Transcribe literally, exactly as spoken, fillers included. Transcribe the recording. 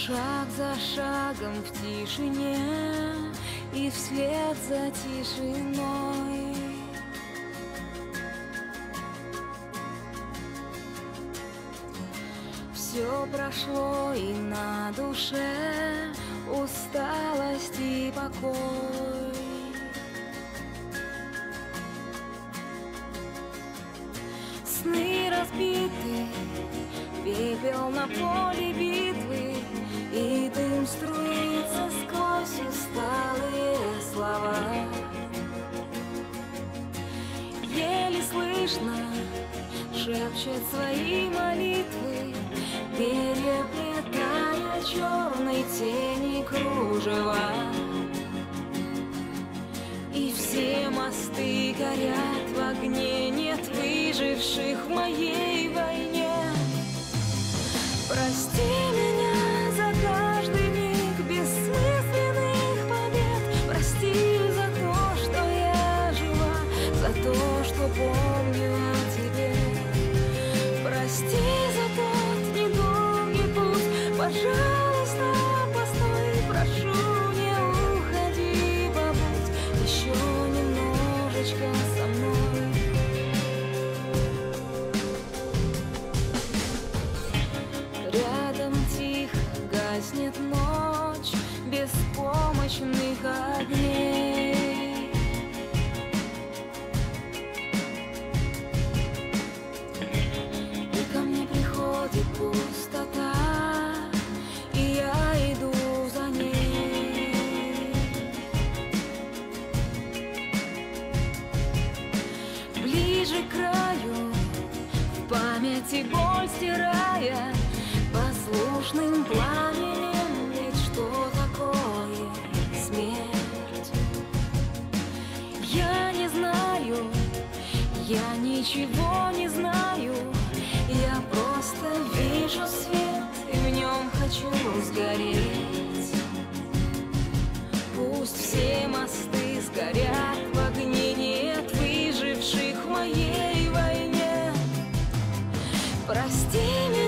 Шаг за шагом в тишине и вслед за тишиной все прошло, и на душе усталость и покой. Сны разбиты, пепел на поле битвы, и дым струится сквозь усталые слова. Еле слышно шепчет свои молитвы, переплетая черной тени кружева. И все мосты горят в огне, нет выживших в моей войне. Прости меня за каждый миг бессмысленных побед. Прости за то, что я жива, за то, что помню о тебе. Прости за тот недолгий путь, пожалуйста, постой, прошу, не уходи, побудь еще немножечко со мной. Рядом тихо гаснет ночь беспомощных огней. И ко мне приходит пустота, и я иду за ней. Ближе к краю, в памяти боль стирая, послушным пламенем, ведь что такое смерть? Я не знаю, я ничего не знаю, я просто вижу свет и в нем хочу сгореть. Пусть все мосты сгорят в огне, нет выживших в моей войне. Прости меня